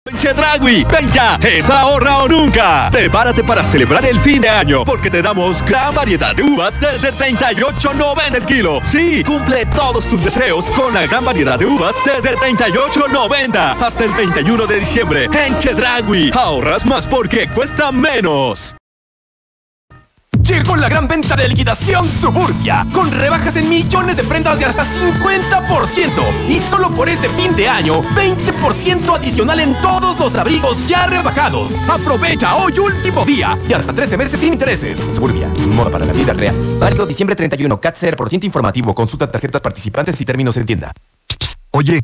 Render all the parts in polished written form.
En Chedraui, ven ya, es ahorra o nunca. Prepárate para celebrar el fin de año, porque te damos gran variedad de uvas desde $38.90 el kilo. Sí, cumple todos tus deseos con la gran variedad de uvas desde $38.90 hasta el 31 de diciembre. En Chedraui, ahorras más porque cuesta menos. Llegó la gran venta de liquidación Suburbia, con rebajas en millones de prendas de hasta 50%. Y solo por este fin de año, 20% adicional en todos los abrigos ya rebajados. Aprovecha hoy último día y hasta 13 meses sin intereses. Suburbia, moda para la vida real. Válido diciembre 31, CAT 0% informativo. Consulta tarjetas participantes y términos en tienda. Oye,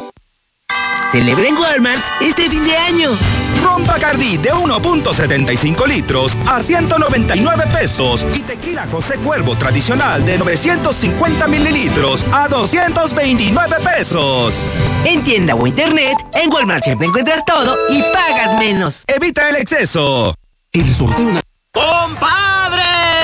celebra en Walmart este fin de año. Ron Bacardí de 1.75 litros a $199 y tequila José Cuervo tradicional de 950 mililitros a $229. En tienda o internet, en Walmart siempre encuentras todo y pagas menos. Evita el exceso. El sorteo. ¡Compadre!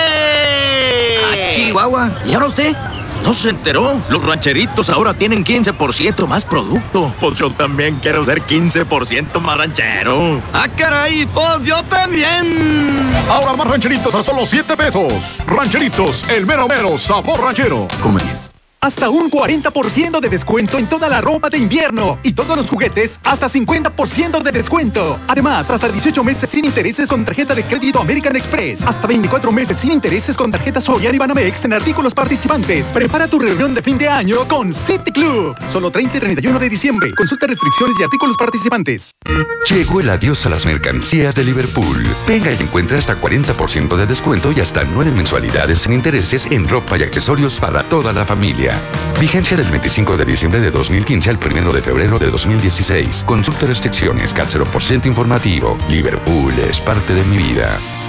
Chihuahua, ¿y ahora usted? ¿No se enteró? Los rancheritos ahora tienen 15% más producto. Pues yo también quiero ser 15% más ranchero. ¡Ah, caray! ¡Pues yo también! Ahora más rancheritos a solo $7. Rancheritos, el mero mero sabor ranchero. Come bien. Hasta un 40% de descuento en toda la ropa de invierno. Y todos los juguetes, hasta 50% de descuento. Además, hasta 18 meses sin intereses con tarjeta de crédito American Express. Hasta 24 meses sin intereses con tarjeta Soriana y Banamex en artículos participantes. Prepara tu reunión de fin de año con City Club. Solo 30 y 31 de diciembre. Consulta restricciones y artículos participantes. Llegó el adiós a las mercancías de Liverpool. Venga y encuentra hasta 40% de descuento y hasta 9 mensualidades sin intereses en ropa y accesorios para toda la familia. Vigencia del 25 de diciembre de 2015 al 1 de febrero de 2016. Consulta restricciones, CAT 0% informativo. Liverpool es parte de mi vida.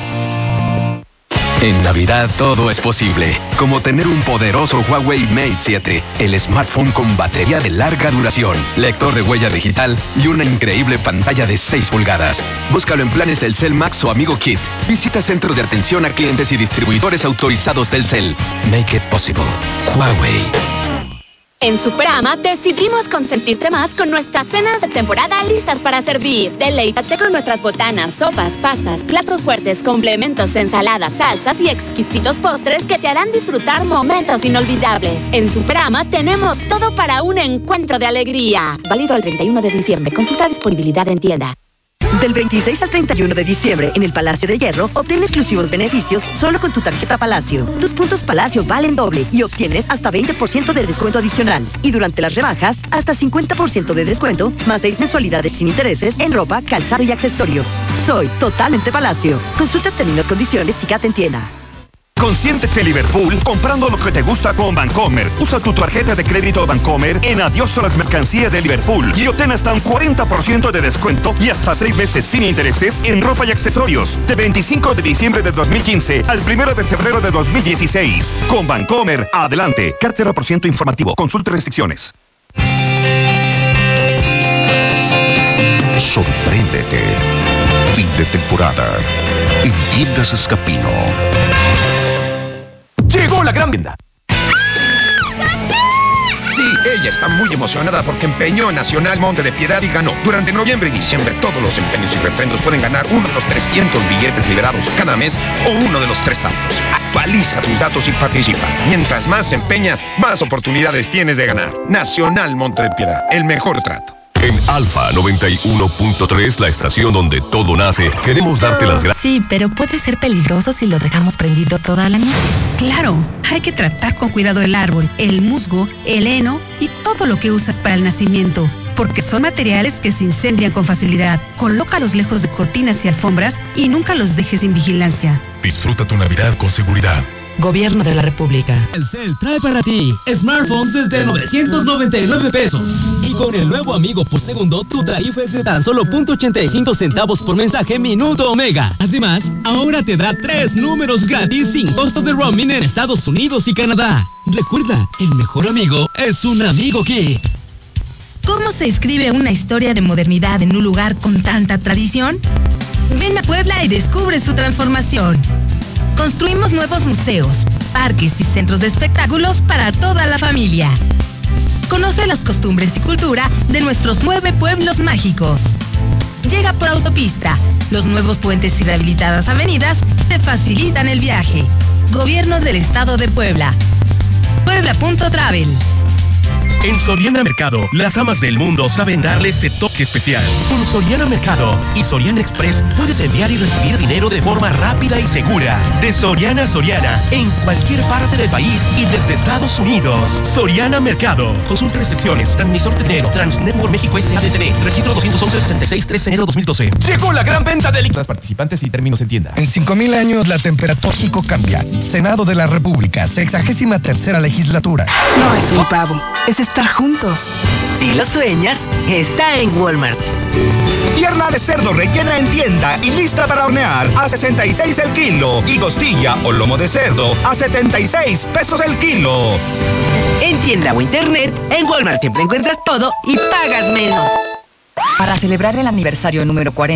En Navidad todo es posible, como tener un poderoso Huawei Mate 7, el smartphone con batería de larga duración, lector de huella digital y una increíble pantalla de 6 pulgadas. Búscalo en planes Telcel Max o Amigo Kit. Visita centros de atención a clientes y distribuidores autorizados Telcel. Make it possible. Huawei. En Superama decidimos consentirte más con nuestras cenas de temporada listas para servir. Deleítate con nuestras botanas, sopas, pastas, platos fuertes, complementos, ensaladas, salsas y exquisitos postres que te harán disfrutar momentos inolvidables. En Superama tenemos todo para un encuentro de alegría. Válido el 31 de diciembre. Consulta disponibilidad en tienda. Del 26 al 31 de diciembre en el Palacio de Hierro, obtén exclusivos beneficios solo con tu tarjeta Palacio. Tus puntos Palacio valen doble y obtienes hasta 20% de descuento adicional. Y durante las rebajas, hasta 50% de descuento, más 6 mensualidades sin intereses en ropa, calzado y accesorios. Soy totalmente Palacio. Consulta términos, condiciones y CAT en tienda. Consiéntete Liverpool comprando lo que te gusta con Bancomer. Usa tu tarjeta de crédito Bancomer en adiós a las mercancías de Liverpool y obtén hasta un 40% de descuento y hasta 6 meses sin intereses en ropa y accesorios. De 25 de diciembre de 2015 al 1 de febrero de 2016. Con Bancomer, adelante. CAT 0% informativo. Consulte restricciones. Sorpréndete. Fin de temporada. En Tiendas Escapino. Llegó la gran venta. Sí, ella está muy emocionada porque empeñó en Nacional Monte de Piedad y ganó. Durante noviembre y diciembre, todos los empeños y refrendos pueden ganar uno de los 300 billetes liberados cada mes o uno de los 3 saltos. Actualiza tus datos y participa. Mientras más empeñas, más oportunidades tienes de ganar. Nacional Monte de Piedad, el mejor trato. En Alfa 91.3, la estación donde todo nace, queremos darte las gracias. Sí, pero puede ser peligroso si lo dejamos prendido toda la noche. Claro, hay que tratar con cuidado el árbol, el musgo, el heno y todo lo que usas para el nacimiento, porque son materiales que se incendian con facilidad. Colócalos lejos de cortinas y alfombras y nunca los dejes sin vigilancia. Disfruta tu Navidad con seguridad. Gobierno de la República. Telcel trae para ti smartphones desde $999 y con el nuevo Amigo por segundo tu tarifa es de tan solo 0.85 centavos por mensaje minuto o mega. Además, ahora te da 3 números gratis sin costo de roaming en Estados Unidos y Canadá. Recuerda, el mejor amigo es un Amigo Kit. ¿Cómo se escribe una historia de modernidad en un lugar con tanta tradición? Ven a Puebla y descubre su transformación. Construimos nuevos museos, parques y centros de espectáculos para toda la familia. Conoce las costumbres y cultura de nuestros 9 pueblos mágicos. llega por autopista. Los nuevos puentes y rehabilitadas avenidas te facilitan el viaje. Gobierno del Estado de Puebla. Puebla.travel. En Soriana Mercado, las amas del mundo saben darle ese toque especial. Con Soriana Mercado y Soriana Express puedes enviar y recibir dinero de forma rápida y segura. De Soriana a Soriana, en cualquier parte del país y desde Estados Unidos. Soriana Mercado. Consulta restricciones. Transmisor de dinero. Transnetwork México S.A.D.C.D. Registro 211-66 3 de enero 2012. Llegó la gran venta de líquidos participantes y términos en tienda. En 5000 años la temperatura en México cambia. Senado de la República, 63ª legislatura. No es un pavo, es estar juntos. Si lo sueñas, está en Walmart. Pierna de cerdo rellena en tienda y lista para hornear a 66 el kilo. Y costilla o lomo de cerdo a 76 pesos el kilo. En tienda o internet, en Walmart siempre encuentras todo y pagas menos. Para celebrar el aniversario número 40.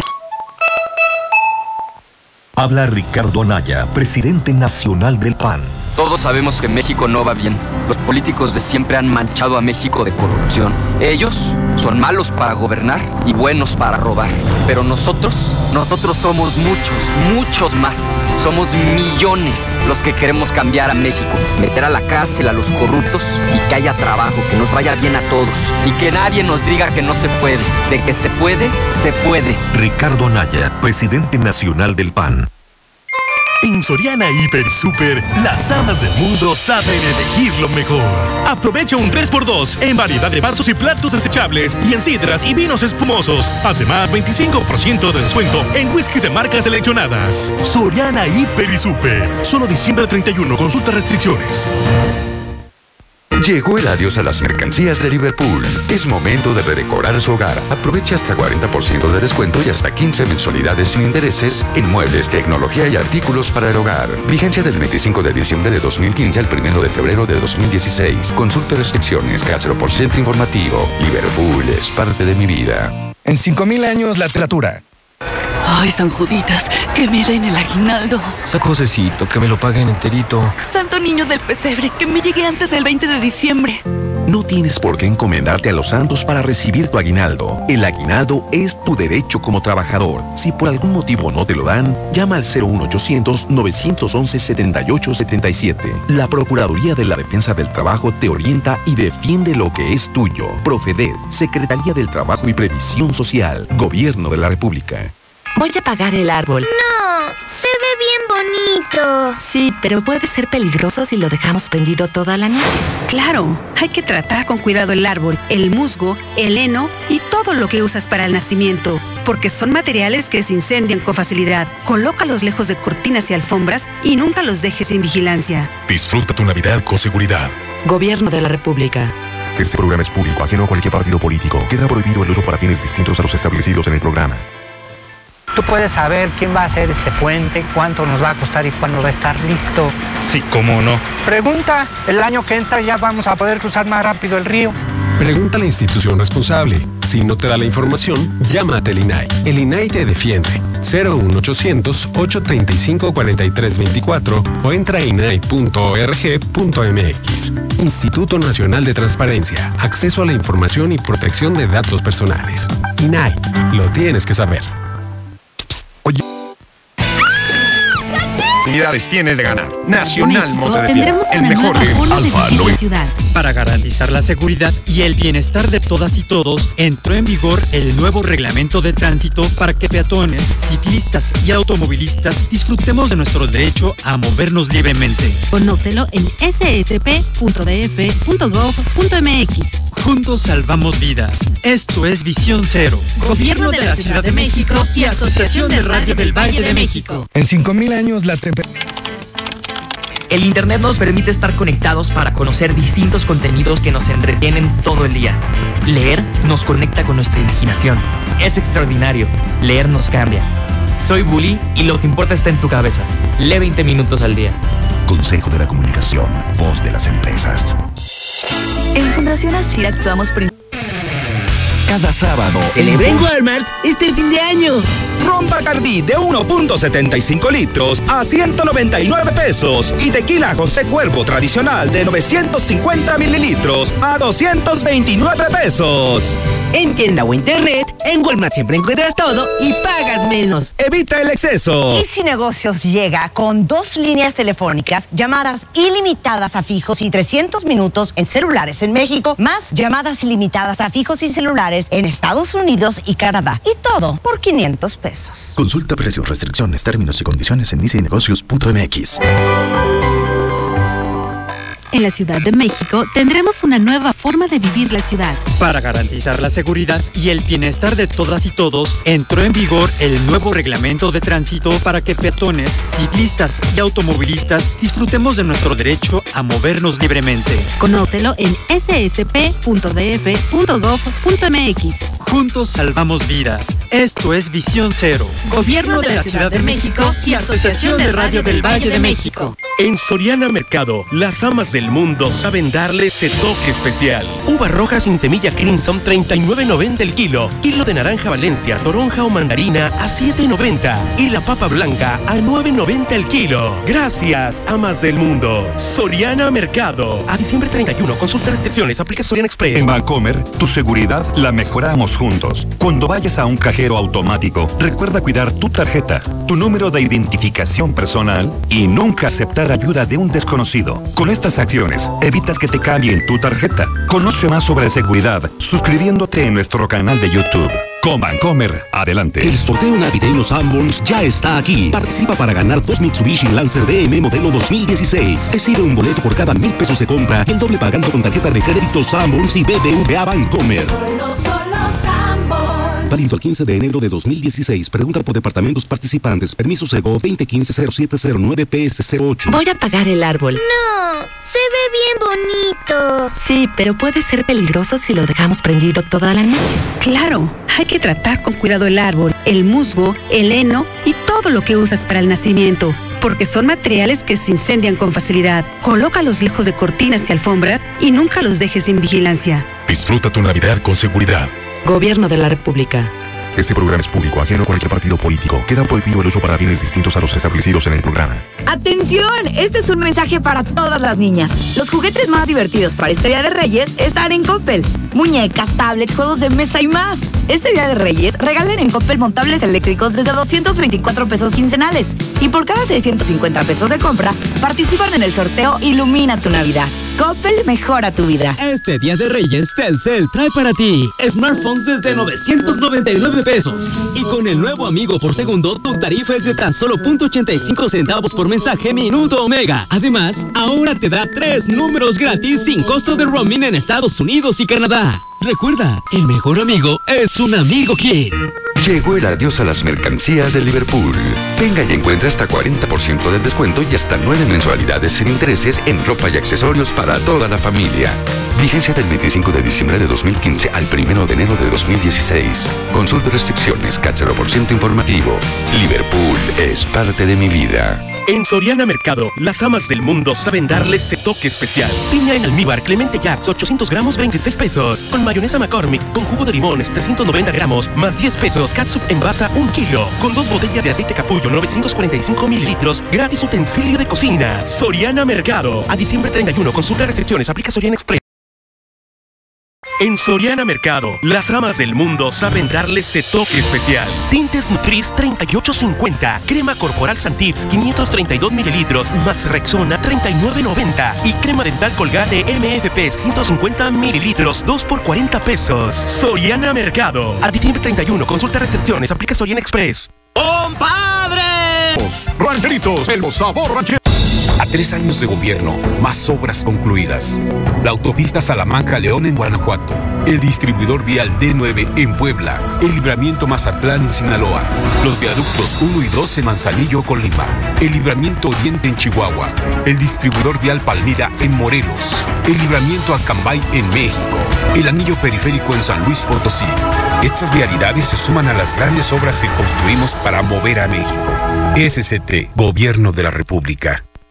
Habla Ricardo Anaya, presidente nacional del PAN. Todos sabemos que México no va bien. Los políticos de siempre han manchado a México de corrupción. Ellos son malos para gobernar y buenos para robar. Pero nosotros somos muchos más. Somos millones los que queremos cambiar a México. Meter a la cárcel a los corruptos y que haya trabajo, que nos vaya bien a todos. Y que nadie nos diga que no se puede. De que se puede, se puede. Ricardo Anaya, presidente nacional del PAN. En Soriana Hiper y Super, las amas del mundo saben elegir lo mejor. Aprovecha un 3x2 en variedad de vasos y platos desechables y en sidras y vinos espumosos. Además, 25% de descuento en whiskies de marcas seleccionadas. Soriana Hiper y Super. Solo diciembre 31. Consulta restricciones. Llegó el adiós a las mercancías de Liverpool. Es momento de redecorar su hogar. Aprovecha hasta 40% de descuento y hasta 15 mensualidades sin intereses en muebles, tecnología y artículos para el hogar. Vigencia del 25 de diciembre de 2015 al 1 de febrero de 2016. Consulta restricciones, cáchalo por centro informativo. Liverpool es parte de mi vida. En 5000 años la literatura. Ay, San Juditas, que me den el aguinaldo. San Josecito, que me lo paguen enterito. Santo Niño del Pesebre, que me llegue antes del 20 de diciembre. No tienes por qué encomendarte a los santos para recibir tu aguinaldo. El aguinaldo es tu derecho como trabajador. Si por algún motivo no te lo dan, llama al 01800-911-7877. La Procuraduría de la Defensa del Trabajo te orienta y defiende lo que es tuyo. Profedet, Secretaría del Trabajo y Previsión Social, Gobierno de la República. Voy a apagar el árbol. No, se ve bien bonito. Sí, pero puede ser peligroso si lo dejamos prendido toda la noche. Claro, hay que tratar con cuidado el árbol, el musgo, el heno y todo lo que usas para el nacimiento, porque son materiales que se incendian con facilidad. Colócalos lejos de cortinas y alfombras y nunca los dejes sin vigilancia. Disfruta tu Navidad con seguridad. Gobierno de la República. Este programa es público, ajeno a cualquier partido político. Queda prohibido el uso para fines distintos a los establecidos en el programa. Tú puedes saber quién va a hacer ese puente, cuánto nos va a costar y cuándo va a estar listo. Sí, cómo no. Pregunta, el año que entra ya vamos a poder cruzar más rápido el río. Pregunta a la institución responsable. Si no te da la información, llámate al INAI. El INAI te defiende. 01800-835-4324 o entra a inai.org.mx. Instituto Nacional de Transparencia, Acceso a la Información y Protección de Datos Personales. INAI, lo tienes que saber. Oye. Oportunidades tienes de ganar. Nacional Monte de Piedad, el mejor de Alfa ciudad. Para garantizar la seguridad y el bienestar de todas y todos, entró en vigor el nuevo reglamento de tránsito para que peatones, ciclistas y automovilistas disfrutemos de nuestro derecho a movernos libremente. Conócelo en ssp.df.gov.mx. Juntos salvamos vidas. Esto es Visión Cero. Gobierno de la Ciudad de México y Asociación de Radio del Valle de México. En 5000 años la El Internet nos permite estar conectados para conocer distintos contenidos que nos entretienen todo el día. Leer nos conecta con nuestra imaginación. Es extraordinario. Leer nos cambia. Soy Bully y lo que importa está en tu cabeza. Lee 20 minutos al día. Consejo de la Comunicación, voz de las empresas. En Fundación Asir actuamos cada sábado. Celebra en Walmart este fin de año. Ron Bacardí de 1.75 litros a 199 pesos y tequila José Cuervo tradicional de 950 mililitros a 229 pesos. En tienda o internet, en Walmart siempre encuentras todo y pagas menos. Evita el exceso. Easy Negocios llega con 2 líneas telefónicas, llamadas ilimitadas a fijos y 300 minutos en celulares en México, más llamadas ilimitadas a fijos y celulares en Estados Unidos y Canadá. Y todo por 500 pesos. Consulta precios, restricciones, términos y condiciones en easynegocios.mx. En la Ciudad de México tendremos una nueva forma de vivir la ciudad. Para garantizar la seguridad y el bienestar de todas y todos, entró en vigor el nuevo reglamento de tránsito para que peatones, ciclistas y automovilistas disfrutemos de nuestro derecho a movernos libremente. Conócelo en ssp.df.gov.mx. Juntos salvamos vidas. Esto es Visión Cero. Gobierno de la Ciudad de México y Asociación de Radio del Valle de México. En Soriana Mercado, las amas del mundo saben darle ese toque especial. Uvas rojas sin semilla Crimson, 39.90 el kilo. Kilo de naranja Valencia, toronja o mandarina a 7.90. Y la papa blanca a 9.90 el kilo. Gracias, amas del mundo. Soriana Mercado. A diciembre 31, consulta restricciones, aplica Soriana Express. En Bancomer, tu seguridad la mejoramos juntos. Cuando vayas a un cajero automático, recuerda cuidar tu tarjeta, tu número de identificación personal y nunca aceptar ayuda de un desconocido. Con estas acciones, evitas que te cambien tu tarjeta. Conoce más sobre seguridad suscribiéndote en nuestro canal de YouTube. Con Bancomer, adelante. El sorteo navideño Sanborns ya está aquí. Participa para ganar 2 Mitsubishi Lancer DM modelo 2016. Recibe un boleto por cada 1,000 pesos de compra y el doble pagando con tarjeta de crédito Sanborns y BBVA Bancomer. Válido el 15 de enero de 2016. Pregunta por departamentos participantes. Permiso Sego 2015-0709-PS08. Voy a apagar el árbol. No, se ve bien bonito. Sí, pero puede ser peligroso si lo dejamos prendido toda la noche. Claro, hay que tratar con cuidado el árbol, el musgo, el heno y todo lo que usas para el nacimiento, porque son materiales que se incendian con facilidad. Colócalos lejos de cortinas y alfombras y nunca los dejes sin vigilancia. Disfruta tu Navidad con seguridad. Gobierno de la República. Este programa es público, ajeno a cualquier partido político. Queda prohibido el uso para fines distintos a los establecidos en el programa. ¡Atención! Este es un mensaje para todas las niñas. Los juguetes más divertidos para este Día de Reyes están en Coppel. Muñecas, tablets, juegos de mesa y más. Este Día de Reyes regalen en Coppel montables eléctricos desde 224 pesos quincenales. Y por cada 650 pesos de compra, participan en el sorteo Ilumina tu Navidad. Coppel mejora tu vida. Este Día de Reyes, Telcel trae para ti smartphones desde 999 pesos. Y con el nuevo Amigo por segundo, tu tarifa es de tan solo 0.85 centavos por mensaje minuto o mega. Además, ahora te da 3 números gratis sin costo de roaming en Estados Unidos y Canadá. Recuerda, el mejor amigo es un amigo Kid. Llegó el adiós a las mercancías de Liverpool. Venga y encuentra hasta 40% de descuento y hasta 9 mensualidades sin intereses en ropa y accesorios para toda la familia. Vigencia del 25 de diciembre de 2015 al 1 de enero de 2016. Consulta restricciones, CAT 0% informativo. Liverpool es parte de mi vida. En Soriana Mercado, las amas del mundo saben darle ese toque especial. Piña en almíbar Clemente Jacks, 800 gramos, 26 pesos. Con mayonesa McCormick, con jugo de limones, 390 gramos, más 10 pesos. Catsup en basa, 1 kilo. Con 2 botellas de aceite capullo, 945 mililitros. Gratis utensilio de cocina. Soriana Mercado. A diciembre 31, consulta restricciones, aplica Soriana Express. En Soriana Mercado, las amas del mundo saben darle ese toque especial. Tintes Nutris 3850, crema corporal Santips 532 mililitros, más Rexona 39.90 y crema dental Colgate MFP 150 mililitros, 2 por 40 pesos. Soriana Mercado. A diciembre 31, consulta restricciones, aplica Soriana Express. ¡Compadre! Rancheritos, el sabor ranchero. A 3 años de gobierno, más obras concluidas. La autopista Salamanca-León en Guanajuato. El distribuidor vial D9 en Puebla. El libramiento Mazatlán en Sinaloa. Los viaductos 1 y 2 en Manzanillo, Colima. El libramiento Oriente en Chihuahua. El distribuidor vial Palmira en Morelos. El libramiento Acambay en México. El anillo periférico en San Luis Potosí. Estas vialidades se suman a las grandes obras que construimos para mover a México. SCT, Gobierno de la República.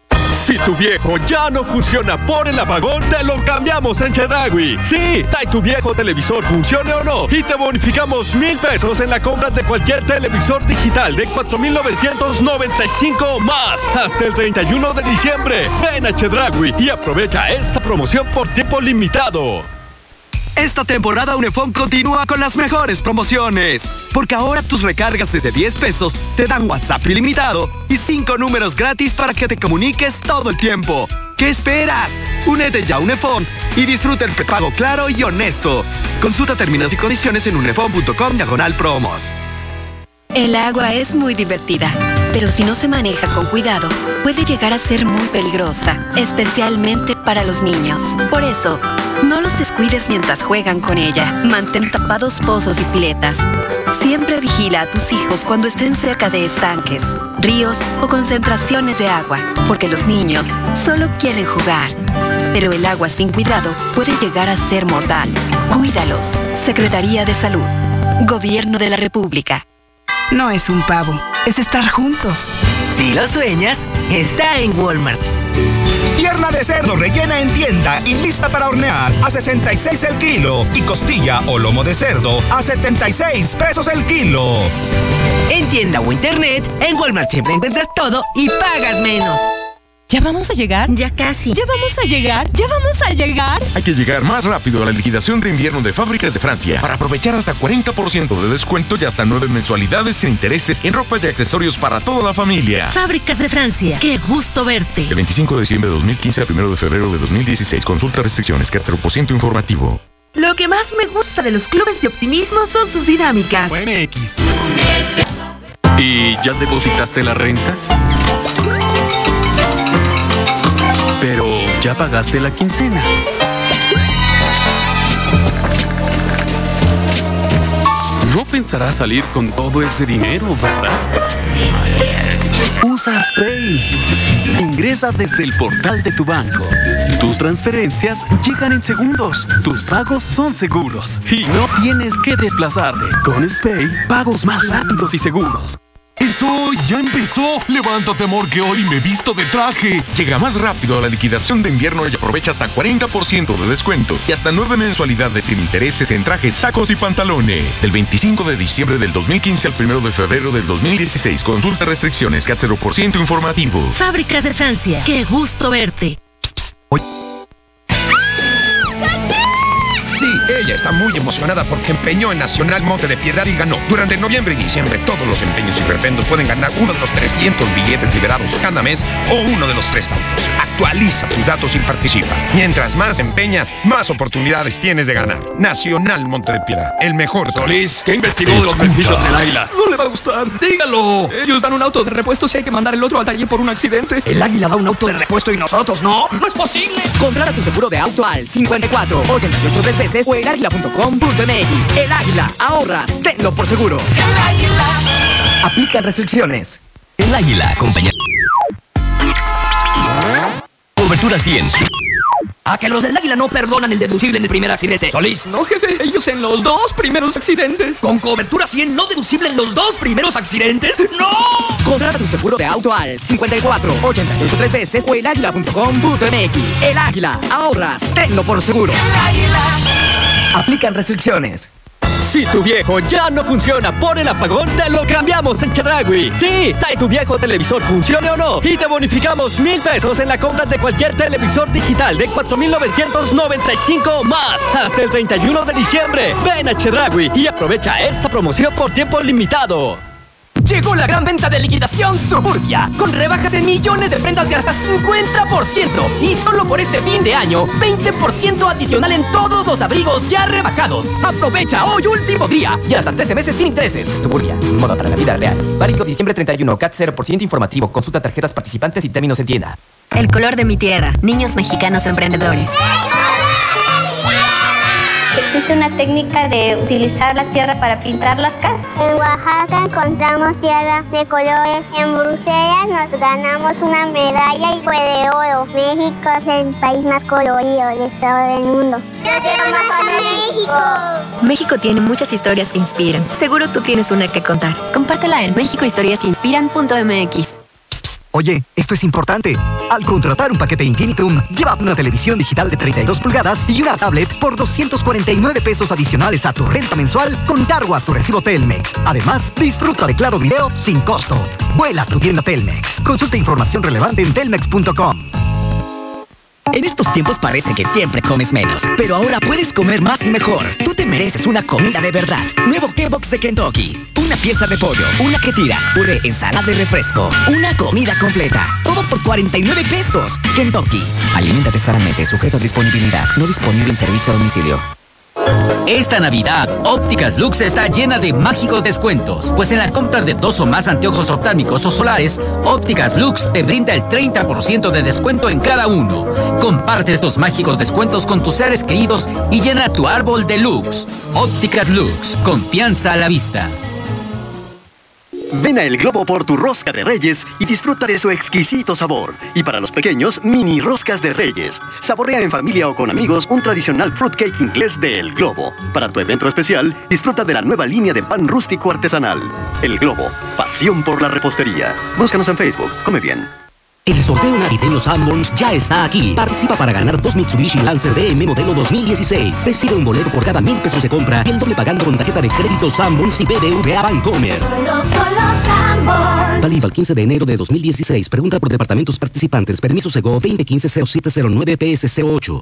Si tu viejo ya no funciona por el apagón, te lo cambiamos en Chedraui. Sí, trae tu viejo televisor, funcione o no, y te bonificamos 1,000 pesos en la compra de cualquier televisor digital de 4,995 o más. Hasta el 31 de diciembre. Ven a Chedraui y aprovecha esta promoción por tiempo limitado. Esta temporada Unifón continúa con las mejores promociones, porque ahora tus recargas desde 10 pesos te dan WhatsApp ilimitado y 5 números gratis para que te comuniques todo el tiempo. ¿Qué esperas? Únete ya a Unifón y disfruta el prepago claro y honesto. Consulta términos y condiciones en unifón.com/promos. El agua es muy divertida, pero si no se maneja con cuidado, puede llegar a ser muy peligrosa, especialmente para los niños. Por eso, no los descuides mientras juegan con ella. Mantén tapados pozos y piletas. Siempre vigila a tus hijos cuando estén cerca de estanques, ríos o concentraciones de agua, porque los niños solo quieren jugar. Pero el agua sin cuidado puede llegar a ser mortal. Cuídalos. Secretaría de Salud. Gobierno de la República. No es un pavo, es estar juntos. Si lo sueñas, está en Walmart. Pierna de cerdo rellena en tienda y lista para hornear a 66 el kilo. Y costilla o lomo de cerdo a 76 pesos el kilo. En tienda o internet, en Walmart siempre encuentras todo y pagas menos. ¿Ya vamos a llegar? Ya casi. ¿Ya vamos a llegar? ¿Ya vamos a llegar? Hay que llegar más rápido a la liquidación de invierno de Fábricas de Francia para aprovechar hasta 40% de descuento y hasta 9 mensualidades sin intereses en ropa y accesorios para toda la familia. Fábricas de Francia. ¡Qué gusto verte! El 25 de diciembre de 2015 al 1 de febrero de 2016. Consulta restricciones, CAT 0% informativo. Lo que más me gusta de los clubes de optimismo son sus dinámicas. MX. ¿Y ya depositaste la renta? Pero ya pagaste la quincena. No pensarás salir con todo ese dinero, ¿verdad? Usa Spay. Ingresa desde el portal de tu banco. Tus transferencias llegan en segundos. Tus pagos son seguros. Y no tienes que desplazarte. Con Spay, pagos más rápidos y seguros. ¡Eso ya empezó! ¡Levántate, amor, que hoy me visto de traje! Llega más rápido a la liquidación de invierno y aprovecha hasta 40% de descuento y hasta 9 mensualidades sin intereses en trajes, sacos y pantalones. Del 25 de diciembre del 2015 al 1 de febrero del 2016. Consulta restricciones, CAT 0% informativo. Fábricas de Francia. ¡Qué gusto verte! Sí, ella está muy emocionada porque empeñó en Nacional Monte de Piedad y ganó. Durante noviembre y diciembre, todos los empeños y refrendos pueden ganar uno de los 300 billetes liberados cada mes o uno de los 3 autos. Actualiza tus datos y participa. Mientras más empeñas, más oportunidades tienes de ganar. Nacional Monte de Piedad, el mejor. Solís, ¿qué investigó de los beneficios del Águila? No le va a gustar. ¡Dígalo! Ellos dan un auto de repuesto si hay que mandar el otro al taller por un accidente. El Águila da un auto de repuesto y nosotros no. ¡No es posible! Contrata tu seguro de auto al 54 88 3 veces o en águila.com.mx. El Águila, ahorras, tenlo por seguro. El Águila. Aplican restricciones. El Águila, compañía. Cobertura 100. A que los del Águila no perdonan el deducible en el primer accidente. Solís. No, jefe, ellos en los 2 primeros accidentes. ¿Con cobertura 100 no deducible en los 2 primeros accidentes? ¡No! Contrata tu seguro de auto al 54 88 3 veces o en águila.com.mx. El Águila, ahorras, tenlo por seguro. El Águila. Aplican restricciones. Si tu viejo ya no funciona por el apagón, te lo cambiamos en Chedraui. Sí, trae tu viejo televisor, funcione o no, y te bonificamos 1,000 pesos en la compra de cualquier televisor digital de 4,995 o más. Hasta el 31 de diciembre. Ven a Chedraui y aprovecha esta promoción por tiempo limitado. Llegó la gran venta de liquidación Suburbia, con rebajas en millones de prendas de hasta 50%. Y solo por este fin de año, 20% adicional en todos los abrigos ya rebajados. Aprovecha hoy último día y hasta 13 meses sin intereses. Suburbia, moda para la vida real. Válido diciembre 31, CAT 0% informativo. Consulta tarjetas participantes y términos en tienda. El color de mi tierra. Niños mexicanos emprendedores. Existe una técnica de utilizar la tierra para pintar las casas. En Oaxaca encontramos tierra de colores. En Bruselas nos ganamos una medalla y fue de oro. México es el país más colorido de todo el mundo. ¡Yo quiero más a México! México tiene muchas historias que inspiran. Seguro tú tienes una que contar. Compártela en mexicohistoriasqueinspiran.mx. Oye, esto es importante. Al contratar un paquete Infinitum, llévate una televisión digital de 32 pulgadas y una tablet por 249 pesos adicionales a tu renta mensual con cargo a tu recibo Telmex. Además, disfruta de Claro Video sin costo. Vuela a tu tienda Telmex. Consulta información relevante en telmex.com. En estos tiempos parece que siempre comes menos, pero ahora puedes comer más y mejor. Tú te mereces una comida de verdad. Nuevo K-Box de Kentucky. Una pieza de pollo, una que tira, puré, ensalada y refresco. Una comida completa. Todo por 49 pesos. Kentucky. Aliméntate sanamente, sujeto a disponibilidad. No disponible en servicio a domicilio. Esta Navidad, Ópticas Lux está llena de mágicos descuentos, pues en la compra de 2 o más anteojos oftálmicos o solares, Ópticas Lux te brinda el 30% de descuento en cada uno. Comparte estos mágicos descuentos con tus seres queridos y llena tu árbol de Lux. Ópticas Lux, confianza a la vista. Ven a El Globo por tu rosca de Reyes y disfruta de su exquisito sabor. Y para los pequeños, mini roscas de Reyes. Saborea en familia o con amigos un tradicional fruitcake inglés de El Globo. Para tu evento especial, disfruta de la nueva línea de pan rústico artesanal. El Globo, pasión por la repostería. Búscanos en Facebook, come bien. El sorteo navideño Sanborns ya está aquí. Participa para ganar 2 Mitsubishi Lancer DM modelo 2016. Recibe un boleto por cada 1,000 pesos de compra y el doble pagando con tarjeta de crédito Sanborns y BBVA Bancomer. Solo Sanborns. Válido al 15 de enero de 2016. Pregunta por departamentos participantes. Permiso Sego 2015-0709 PS08.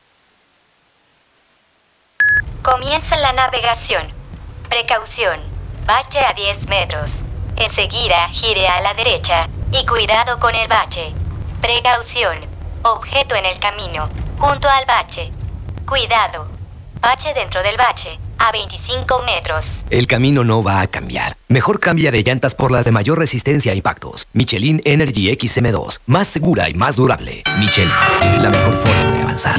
Comienza la navegación. Precaución. Bache a 10 metros. Enseguida gire a la derecha y cuidado con el bache. Precaución. Objeto en el camino, junto al bache. Cuidado. Bache dentro del bache, a 25 metros. El camino no va a cambiar. Mejor cambia de llantas por las de mayor resistencia a impactos. Michelin Energy XM2. Más segura y más durable. Michelin, la mejor forma de avanzar. El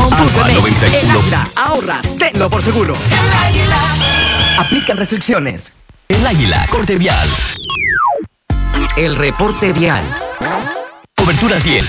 Águila, ahorras, tenlo por seguro. El Águila. Aplican restricciones. El Águila, corte vial. El reporte vial. Cobertura 100.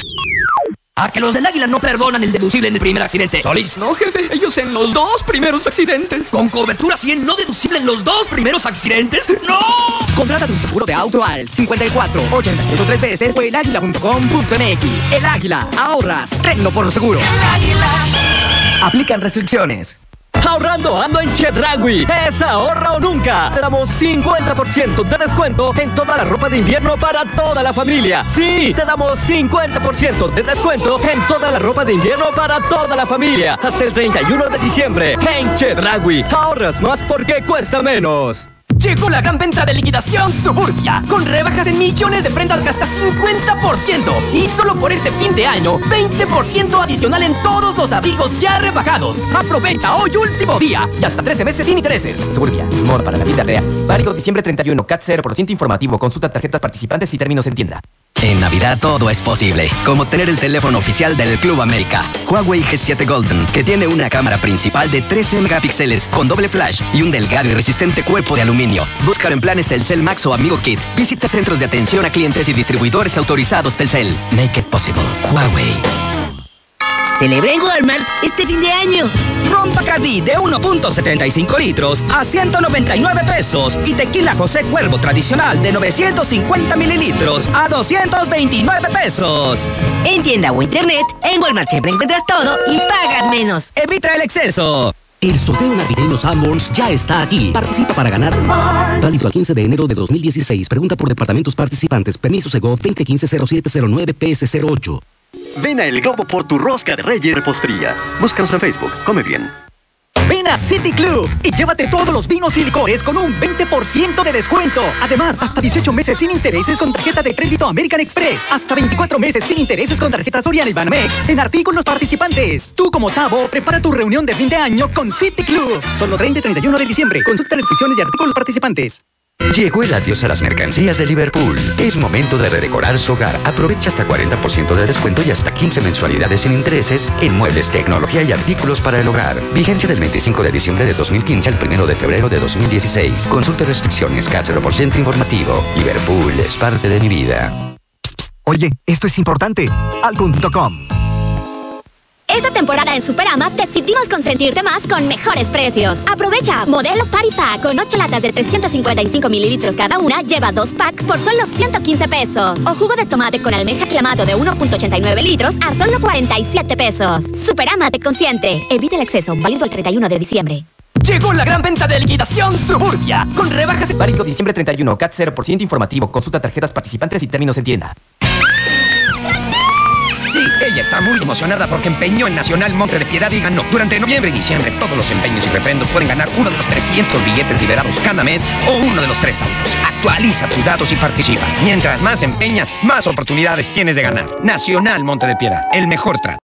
A que los del Águila no perdonan el deducible en el primer accidente. Solís. No, jefe, ellos en los 2 primeros accidentes. ¿Con cobertura 100 no deducible en los 2 primeros accidentes? ¡No! Contrata tu seguro de auto al 54 88 3 veces o elaguila.com.mx. El Águila, ahorras, tenlo por seguro. El Águila. Aplican restricciones. Ahorrando ando en Chedraui. Es ahorra o nunca. Te damos 50% de descuento en toda la ropa de invierno para toda la familia. Sí, te damos 50% de descuento en toda la ropa de invierno para toda la familia. Hasta el 31 de diciembre. En Chedraui. Ahorras más porque cuesta menos. Llegó la gran venta de liquidación Suburbia, con rebajas en millones de prendas de hasta 50%. Y solo por este fin de año, 20% adicional en todos los abrigos ya rebajados. Aprovecha hoy último día y hasta 13 meses sin intereses. Suburbia, amor para la vida real. Válido diciembre 31, CAT 0% informativo. Consulta tarjetas participantes y términos en tienda. En Navidad todo es posible, como tener el teléfono oficial del Club América, Huawei G7 Golden, que tiene una cámara principal de 13 megapíxeles con doble flash y un delgado y resistente cuerpo de aluminio. Búscalo en planes Telcel Max o Amigo Kit. Visita centros de atención a clientes y distribuidores autorizados Telcel. Make it possible. Huawei. Celebré en Walmart este fin de año. Ron Bacardí de 1.75 litros a 199 pesos y tequila José Cuervo tradicional de 950 mililitros a 229 pesos. En tienda o internet, en Walmart siempre encuentras todo y pagas menos. Evita el exceso. El sorteo navideño Sanborns ya está aquí. Participa para ganar. Válido al 15 de enero de 2016. Pregunta por departamentos participantes. Permiso Segov 2015-0709 PS08. Ven a El Globo por tu rosca de Reyes y repostería. Búscanos en Facebook, come bien. Ven a City Club y llévate todos los vinos y licores con un 20% de descuento. Además, hasta 18 meses sin intereses con tarjeta de crédito American Express. Hasta 24 meses sin intereses con tarjeta Soriana y Banamex en artículos participantes. Tú como Tavo, prepara tu reunión de fin de año con City Club. Solo 30 y 31 de diciembre. Consulta restricciones y artículos participantes. Llegó el adiós a las mercancías de Liverpool. Es momento de redecorar su hogar. Aprovecha hasta 40% de descuento y hasta 15 mensualidades sin intereses en muebles, tecnología y artículos para el hogar. Vigencia del 25 de diciembre de 2015 al 1 de febrero de 2016. Consulta restricciones, CAT 0% informativo. Liverpool es parte de mi vida. Oye, esto es importante. Alcon.com. Esta temporada en Superama decidimos consentirte más con mejores precios. Aprovecha modelo Party Pack con 8 latas de 355 mililitros cada una, lleva 2 packs por solo 115 pesos. O jugo de tomate con almeja clamato de 1.89 litros a solo 47 pesos. Superama te consiente. Evita el exceso, válido el 31 de diciembre. Llegó la gran venta de liquidación Suburbia, con rebajas... Válido diciembre 31, CAT 0% informativo. Consulta tarjetas participantes y términos en tienda. Sí, ella está muy emocionada porque empeñó en Nacional Monte de Piedad y ganó. Durante noviembre y diciembre, todos los empeños y refrendos pueden ganar uno de los 300 billetes liberados cada mes o uno de los 3 autos. Actualiza tus datos y participa. Mientras más empeñas, más oportunidades tienes de ganar. Nacional Monte de Piedad, el mejor trato.